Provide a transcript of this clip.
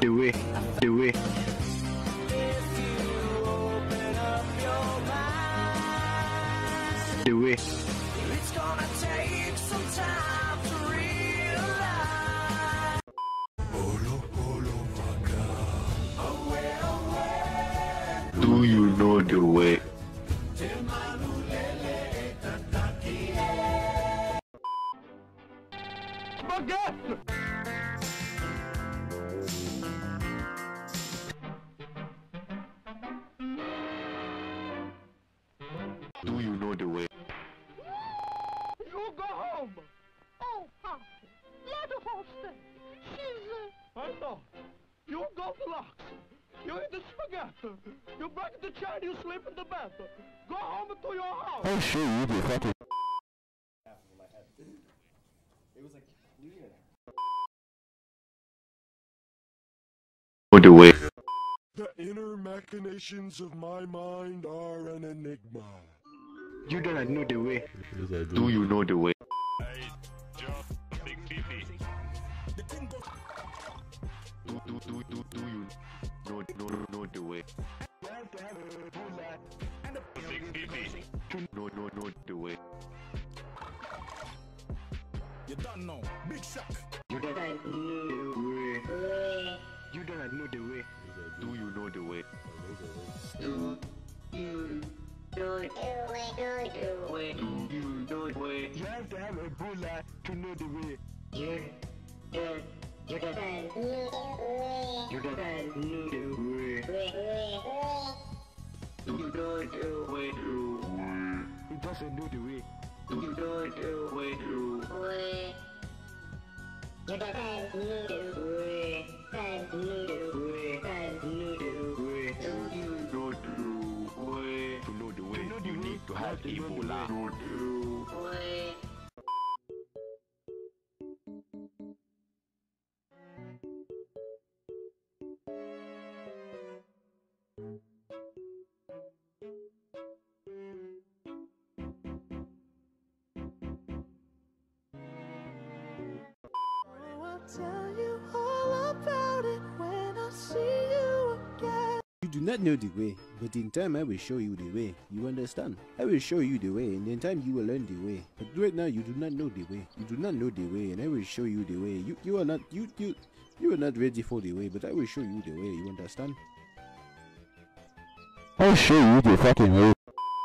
the way, the way. The way. It's gonna take some time to realize. Do you know the way? Do you know the way? You go home! Oh, Papa, let her home stay. She's, I know. You go relax. You eat the spaghetti. You break the chair, you sleep in the bed. Go home to your house. I'll show you the fucking. It was like clear. Know the way. The inner machinations of my mind are an enigma. You do not know the way. Yes, I Do you know the way? Hey, Joe, big pee-pee. Do you know the way? Big pee-pee. Know the way. You don't know. Big shock. You do not know the way. You do not know the way. Do you know the way? Do you know the way? You have to have a Ebola to know the way. You don't know the way. Do you know the way? He doesn't know the way. Do you know the way? You don't know the way. Do you know the way? To know the way, you need to have Ebola. Know the way. I'll tell you all about it when I see you again. You do not know the way, but in time I will show you the way. You understand? I will show you the way, and in time you will learn the way. But right now you do not know the way. You do not know the way, and I will show you the way. You are not ready for the way, but I will show you the way. You understand? I'll show you the fucking way.